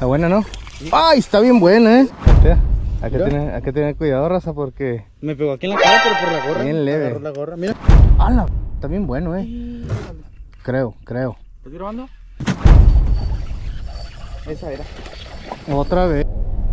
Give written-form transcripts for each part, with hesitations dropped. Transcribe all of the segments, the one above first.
Está buena, ¿no? Sí. ¡Ay! Está bien buena, Hay que tener cuidado, raza, porque... Me pegó aquí en la cara, pero por la gorra. Bien leve. Agarró la gorra, mira. ¡Hala! Está bien bueno, Creo. ¿Estás grabando? Esa era. Otra vez.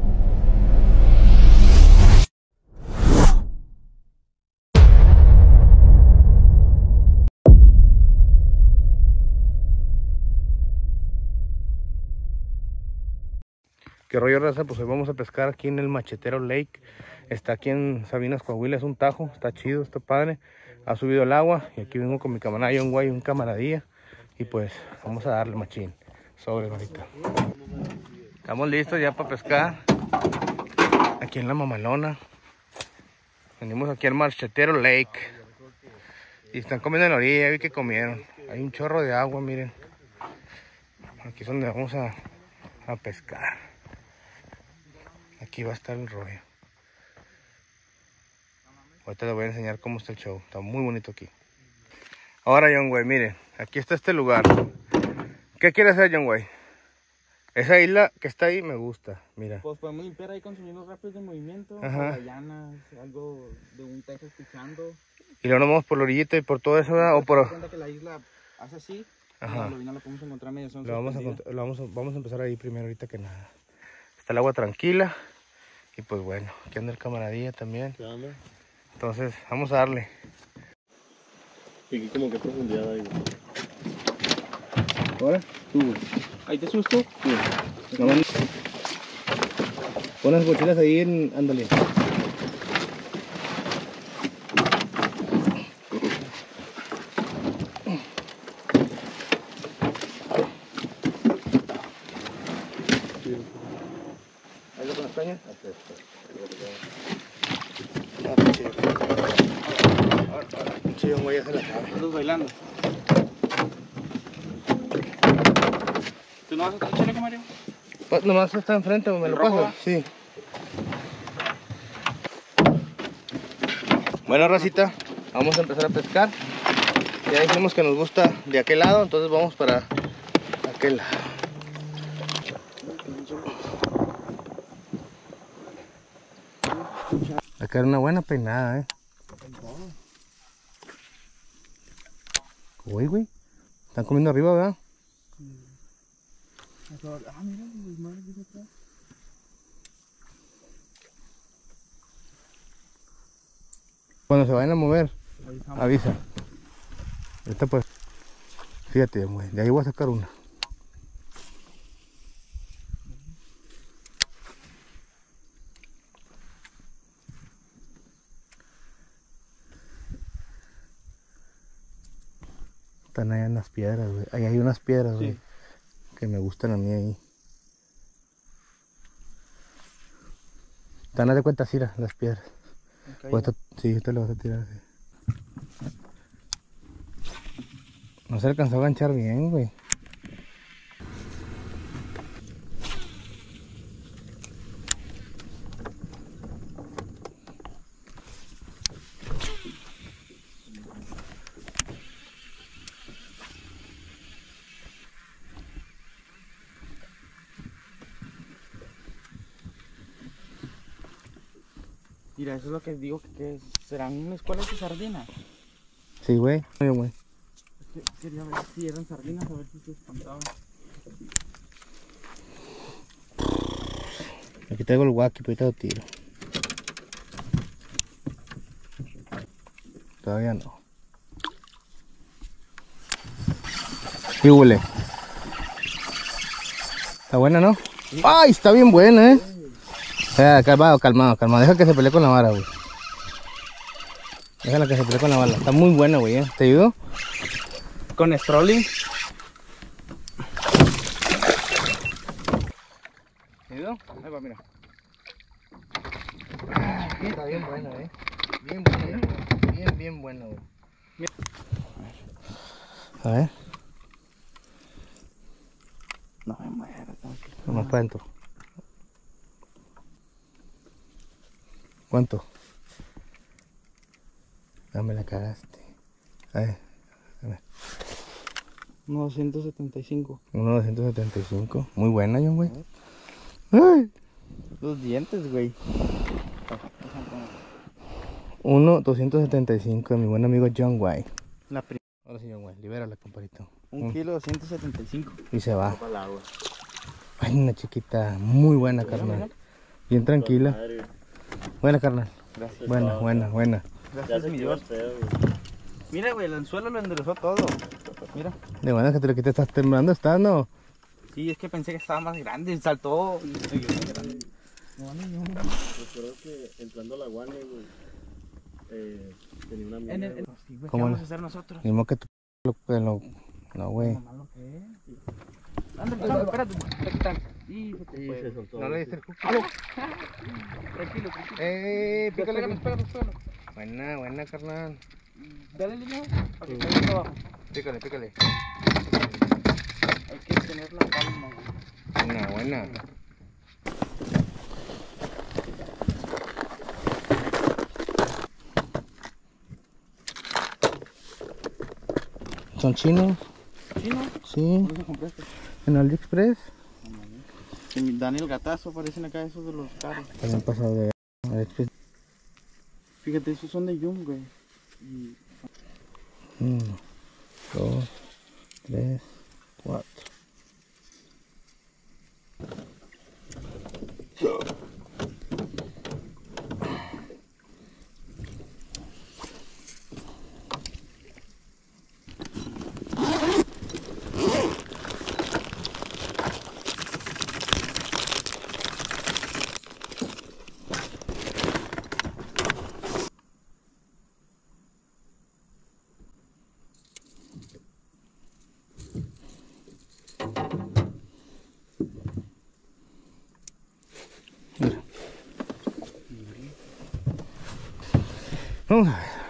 ¿Qué rollo, raza? Pues hoy vamos a pescar aquí en el Machetero Lake. Está aquí en Sabinas, Coahuila. Es un tajo, está chido, está padre. Ha subido el agua y aquí vengo con mi camarada John Guay, un camaradilla. Y pues vamos a darle machín. Sobre ahorita. Estamos listos ya para pescar. Aquí en la Mamalona. Venimos aquí al Machetero Lake. Y están comiendo en la orilla, ya vi que comieron. Hay un chorro de agua, miren. Aquí es donde vamos a pescar. Aquí va a estar el rollo. Ahorita les voy a enseñar cómo está el show. Está muy bonito aquí. Ahora, John Way, miren. Aquí está este lugar. ¿Qué quiere hacer, John Way? Esa isla que está ahí me gusta. Mira. Pues podemos limpiar ahí con sonidos rápidos de movimiento. Ajá. Llanas, algo de un techo escuchando. Y luego nos vamos por la orillita y por todo eso, ¿verdad? O por... cuenta que la isla hace así. Ajá. La lo podemos encontrar medio son. Vamos a empezar ahí primero ahorita que nada. Está el agua tranquila. Y pues bueno, aquí anda el camaradilla también. ¿Qué onda? Entonces, vamos a darle. ¿Y aquí como qué profundidad hay? Ahora, tú. ¿Ahí te susto? Sí. Nomás... Pon las mochilas ahí en... Ándale. ¿Ahí con las cañas? Sí, un güey ya se la sabe. Estás bailando. ¿Tú no vas a estar chaleco, Mario? Pues nomás está enfrente, ¿me lo paso? Sí. Bueno, racita, vamos a empezar a pescar. Ya dijimos que nos gusta de aquel lado, entonces vamos para aquel lado. Acá era una buena peinada, Uy, güey. Están comiendo arriba, ¿verdad? Ah, mira, los mares de acá. Cuando se vayan a mover, avisa. Ahorita pues, fíjate, güey, de ahí voy a sacar una. Están allá en las piedras, güey. Ahí hay unas piedras, güey, sí, que me gustan a mí ahí. Están, haz de cuenta, Cira, las piedras. Sí, te lo vas a tirar así. No se alcanzó a ganchar bien, güey. Mira, eso es lo que digo, que serán escuelas de sardinas. Sí, güey. Güey. Quería ver si eran sardinas, a ver si se espantaban. Aquí traigo el guaki, pero ahorita lo tiro. Todavía no. ¿Qué huele? Está buena, ¿no? Sí. ¡Ay! Está bien buena, calmado. Deja que se pelee con la vara, güey. Déjala que se pelee con la vara. Está muy buena, güey, ¿Te ayudo? Con strolling. ¿Te ayudo? Ahí va, mira. Está bien buena, Bien buena, bien buena, güey. A ver. No me mueras. Nomás para adentro. ¿Cuánto? Dame la cagaste. A ver. 1.275. 1.275. Muy buena, John, güey. Ay. Los dientes, güey. 1,275 de mi buen amigo John White. La primera. Ahora sí, John White, libérala, compadrito. 1 kilo 275. Y se va. Para el agua. Ay, una chiquita muy buena, carnal. Bien tranquila. Madre, Buena, carnal. Gracias. Buena, buena, buena. ya Gracias, se mi quedó Dios. feo, güey. Mira, güey, el anzuelo lo enderezó todo. Mira. De buena que te lo quites, estás temblando, estás, ¿no? Sí, es que pensé que estaba más grande. Saltó. Y se quedó más grande. Recuerdo que entrando a la guane, güey, tenía una amiga, Sí, güey. güey, ¿qué ¿Cómo vamos no? a hacer nosotros? Ni modo que tú no, güey. Lo malo que es. Ándale, espérate. ¿Qué tal? Sí, se te Sí, fue. se soltó. No le diste el cuco. Tranquilo, tranquilo. Pícale. Pégale. Buena, buena, carnal. Dale línea para que caiga para abajo. Pícale. Hay que tener la palma, güey. Buena. ¿Son chinos? ¿Sí, no? Sí. ¿Dónde compraste? En AliExpress. Que mi Daniel Gatazo parecen acá esos de los carros. También pasado de AliExpress. Fíjate, esos son de Yum, güey. Y 1, 2, 3, 4. Mira. Vamos a ver.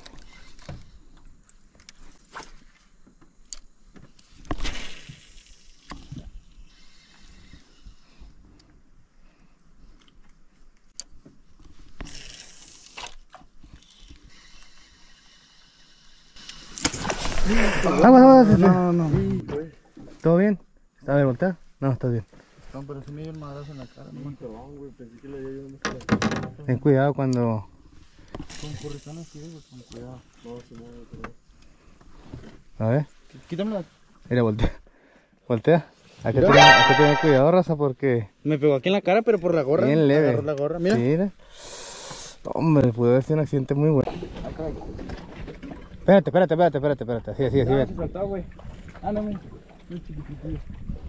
Vamos. no. ¿Todo bien? A ver, voltea. No, está bien. No, pero sí me dio el madrazo en la cara. No, Perdón, güey, pensé que le dio yo una. Ten cuidado cuando... con curricanos sí, güey, con cuidado. No, se mueve, pero. A ver, Quítamela. mira, voltea. Hay que tener cuidado, raza, porque... Me pegó aquí en la cara, pero por la gorra. Bien leve. Agarró la gorra, mira. Sí, mira. Hombre, pudo haber sido un accidente muy bueno. Espérate. Así, No, ven. se saltó, güey. Ándame. Muy chiquitito.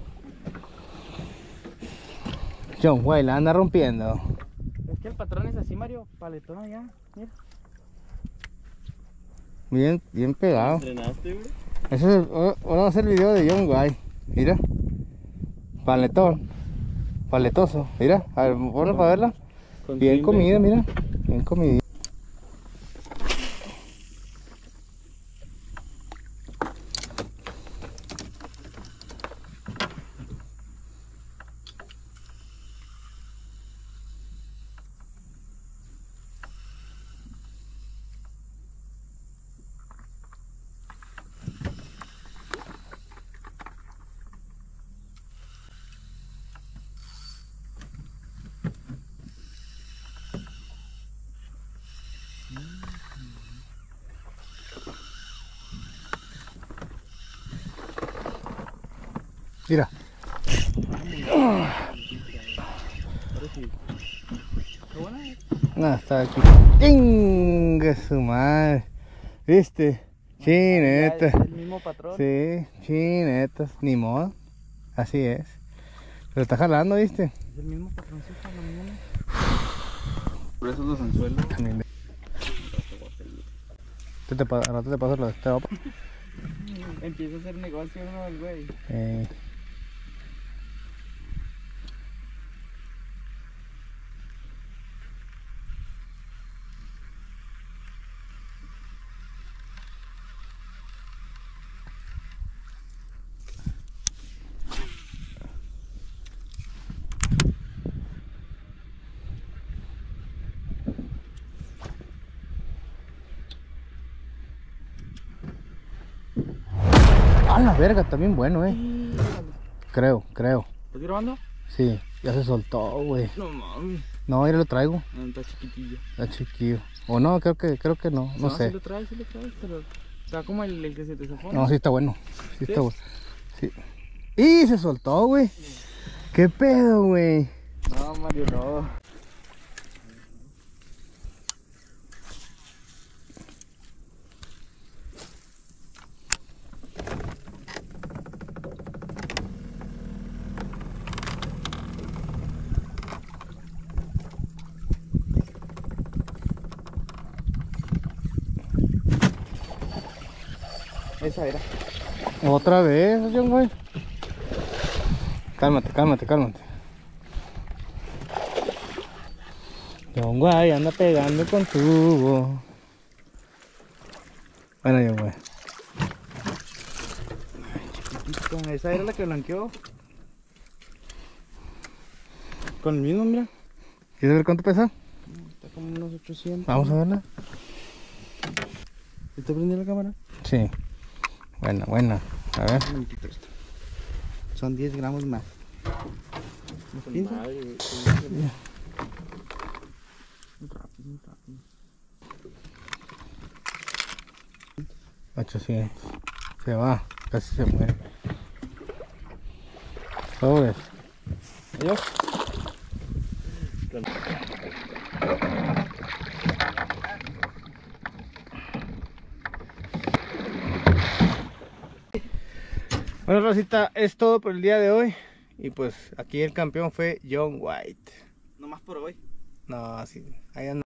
John White la anda rompiendo. Es que el patrón es así, Mario. Paletón allá. Mira. Bien pegado. ¿Entrenaste, güey? Eso es, ahora va a ser el video de John White. Mira. Paletón. Paletoso. Mira. A ver, ponlo para verla. Con Bien timbre. comida, mira. Bien comida. Mira. No, está aquí. ¡Chingue su madre! ¿Viste? Chineta. Es el mismo patrón. Sí, chinetas. Ni modo. Así es. Pero está jalando, ¿viste? Es el mismo patroncito, lo mismo. Por eso los anzuelos. También. Al rato te paso lo de este opa. Empieza a hacer negocio uno del güey. A la verga, también bueno, Creo. ¿Estás grabando? Sí. Ya se soltó, güey. No mames. No, ahí lo traigo. No, está chiquitillo. Está chiquillo. O no, creo que no. No sé. Sí lo traes, pero está como el que se te zafó. No, sí está bueno. Sí está bueno. Sí. ¡Y se soltó, güey! ¿Qué pedo, güey? No, Mario, no. Esa era. Otra vez, John, güey. Cálmate. John, güey, anda pegando con tubo. Bueno, John, güey. Esa era la que blanqueó. Con el mismo, mira. ¿Quieres ver cuánto pesa? Está como unos 800. Vamos a verla. ¿Está prendiendo la cámara? Sí. Buena. A ver. Un momentito esto. Son 10 gramos más. ¿Me pinta? Muy rápido. 800. Se va. Casi se muere. Sobres. Adiós. Bueno, Rosita, es todo por el día de hoy. Y pues aquí el campeón fue John White. No más por hoy. No, sí, ahí anda.